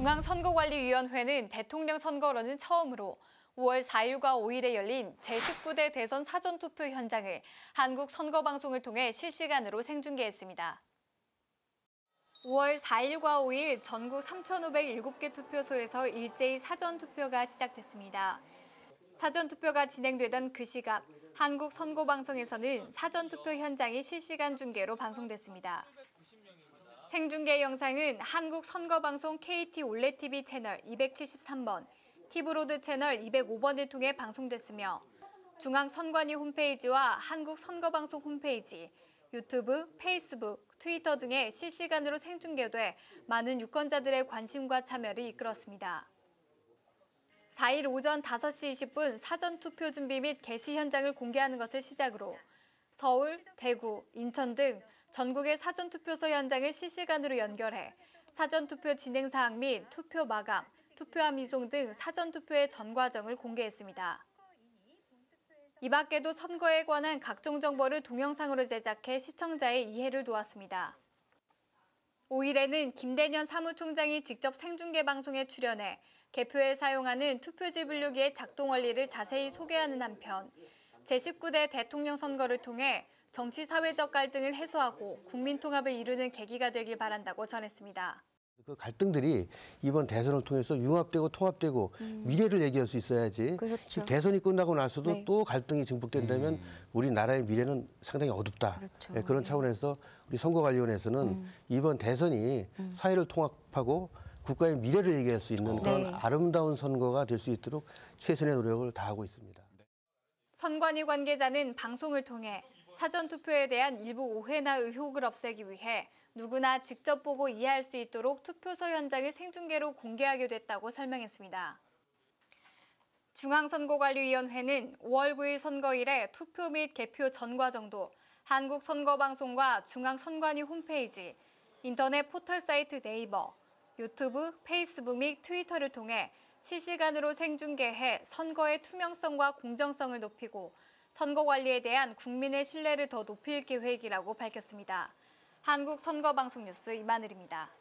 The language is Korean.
중앙선거관리위원회는 대통령 선거로는 처음으로 5월 4일과 5일에 열린 제19대 대선 사전투표 현장을 한국선거방송을 통해 실시간으로 생중계했습니다. 5월 4일과 5일 전국 3,507개 투표소에서 일제히 사전투표가 시작됐습니다. 사전투표가 진행되던 그 시각 한국선거방송에서는 사전투표 현장이 실시간 중계로 방송됐습니다. 생중계 영상은 한국선거방송 KT 올레TV 채널 273번, 티브로드 채널 205번을 통해 방송됐으며 중앙선관위 홈페이지와 한국선거방송 홈페이지, 유튜브, 페이스북, 트위터 등에 실시간으로 생중계돼 많은 유권자들의 관심과 참여를 이끌었습니다. 4일 오전 5시 20분 사전투표 준비 및 개시 현장을 공개하는 것을 시작으로 서울, 대구, 인천 등 전국의 사전투표소 현장을 실시간으로 연결해 사전투표 진행 사항 및 투표 마감, 투표함 이송 등 사전투표의 전 과정을 공개했습니다. 이 밖에도 선거에 관한 각종 정보를 동영상으로 제작해 시청자의 이해를 도왔습니다. 5일에는 김대년 사무총장이 직접 생중계 방송에 출연해 개표에 사용하는 투표지 분류기의 작동 원리를 자세히 소개하는 한편 제19대 대통령 선거를 통해 정치 사회적 갈등을 해소하고 국민 통합을 이루는 계기가 되길 바란다고 전했습니다. 그 갈등들이 이번 대선을 통해서 융합되고 통합되고 미래를 얘기할 수 있어야지. 그렇죠. 대선이 끝나고 나서도 네. 또 갈등이 증폭된다면 우리나라의 미래는 상당히 어둡다. 그렇죠. 네, 그런 차원에서 우리 선거관리위원회에서는 이번 대선이 사회를 통합하고 국가의 미래를 얘기할 수 있는 그런 네. 아름다운 선거가 될 수 있도록 최선의 노력을 다하고 있습니다. 선관위 관계자는 방송을 통해 사전투표에 대한 일부 오해나 의혹을 없애기 위해 누구나 직접 보고 이해할 수 있도록 투표소 현장을 생중계로 공개하게 됐다고 설명했습니다. 중앙선거관리위원회는 5월 9일 선거일에 투표 및 개표 전 과정도 한국선거방송과 중앙선관위 홈페이지, 인터넷 포털 사이트 네이버, 유튜브, 페이스북 및 트위터를 통해 실시간으로 생중계해 선거의 투명성과 공정성을 높이고 선거 관리에 대한 국민의 신뢰를 더 높일 계획이라고 밝혔습니다. 한국선거방송 뉴스 이만을입니다.